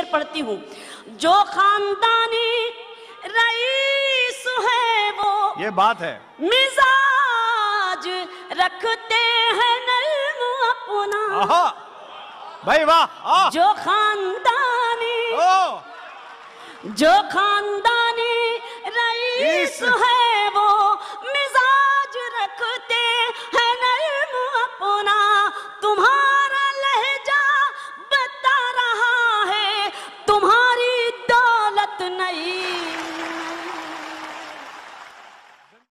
शेर पढ़ती हूँ। जो खानदानी रईस है वो, ये बात है, मिजाज रखते हैं नर्म अपना। भाई वाह। जो खानदानी रईस है